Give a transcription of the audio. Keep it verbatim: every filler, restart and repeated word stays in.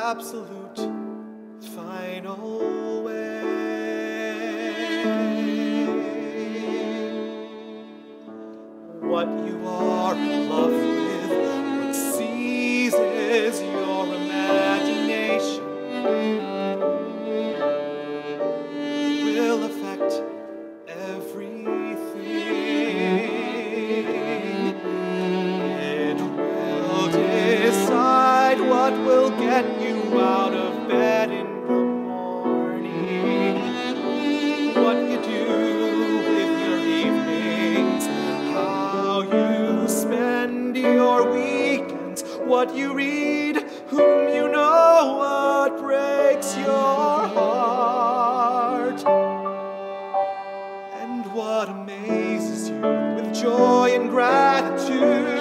absolute final way. What you are in love with, what seizes your imagination, will affect everything. It will decide what will get you out of bed in the morning, what you do with your evenings, how you spend your weekends, what you read, whom you know, what breaks your heart, and what amazes you with joy and gratitude.